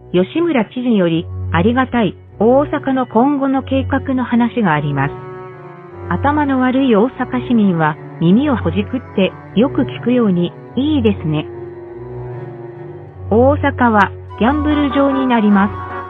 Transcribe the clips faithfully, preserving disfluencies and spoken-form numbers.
吉村知事より、ありがたい、大阪の今後の計画の話があります。頭の悪い大阪市民は、耳をほじくって、よく聞くように、いいですね。大阪は、ギャンブル場になります。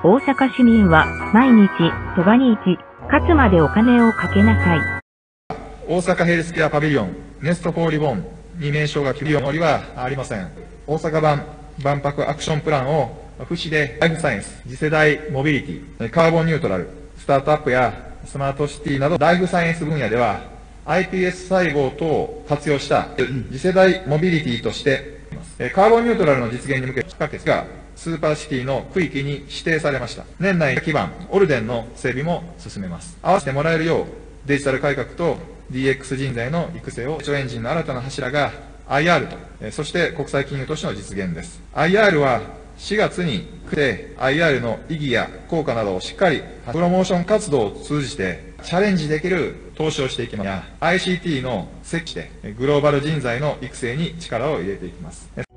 大阪市民は、毎日、そばに行き、勝つまでお金をかけなさい。 大阪ヘルスケアパビリオン、ネストフォーリボンに名称が決めるつもりはありません。大阪版万博アクションプランを、府市でライフサイエンス、次世代モビリティ、カーボンニュートラル、スタートアップやスマートシティなど、ライフサイエンス分野では、アイピーエス 細胞等を活用した次世代モビリティとしています。カーボンニュートラルの実現に向け、不可欠がスーパーシティの区域に指定されました。年内基盤、オルデンの整備も進めます。合わせてもらえるよう、デジタル改革と ディーエックス 人材の育成を、成長エンジンの新たな柱が アイアール と、そして国際金融都市の実現です。アイアール はしがつにて アイアール の意義や効果などをしっかりプロモーション活動を通じてチャレンジできる投資をしていきますが、アイシーティー の設置でグローバル人材の育成に力を入れていきます。